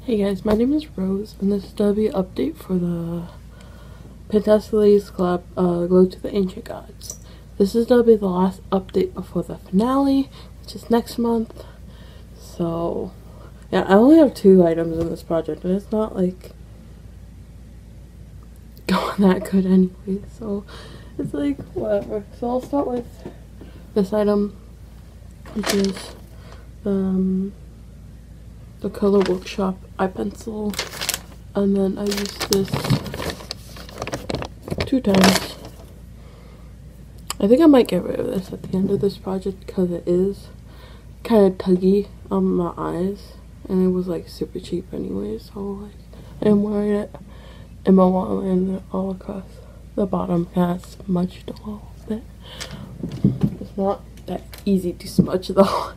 Hey guys, my name is Rose, and this is W update for the Pentascales Club Glow to the Ancient Gods. This is going to be the last update before the finale, which is next month. So, yeah, I only have 2 items in this project, and it's not like going that good anyway, so it's like whatever. So I'll start with this item, which is the Color Workshop eye pencil, and then I used this 2 times. I think I might get rid of this at the end of this project because it is kind of tuggy on my eyes, and it was like super cheap anyway, so like I am wearing it in my wallet and all across the bottom has smudged a little bit. It's not that easy to smudge though.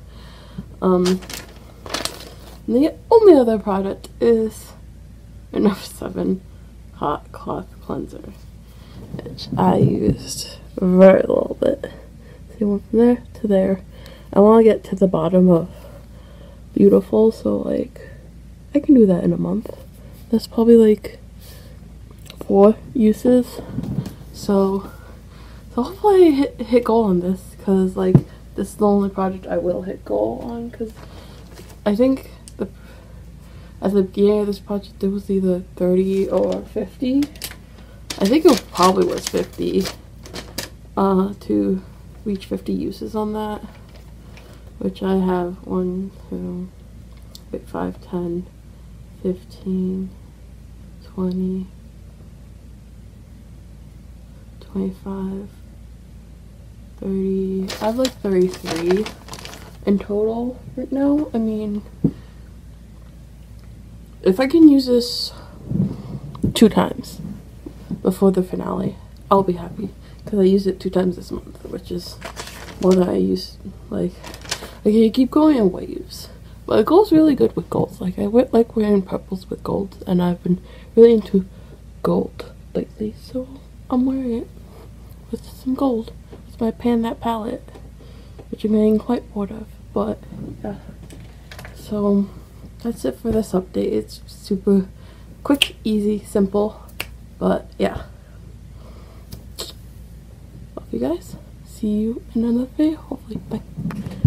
The only other product is an 7 hot cloth cleanser, which I used very little bit. See, went from there to there. I want to get to the bottom of Beautiful, so like I can do that in a month. That's probably like 4 uses. So hopefully I hit goal on this, because like this is the only project I will hit goal on, because I think at the beginning of this project it was either 30 or 50. I think it probably was 50 to reach 50 uses on that, which I have 1, 2, 5, 10, 15, 20, 25, 30. I have like 33 in total right now. I mean, if I can use this 2 times before the finale, I'll be happy, because I used it 2 times this month, which is more than I used. Like you keep going in waves, but it goes really good with golds. Like I like wearing purples with golds, and I've been really into gold lately, so I'm wearing it with some gold. It's my Pan That palette, which I'm getting quite bored of, but yeah. So that's it for this update. It's super quick, easy, simple, but yeah. Love you guys. See you in another video, hopefully. Bye.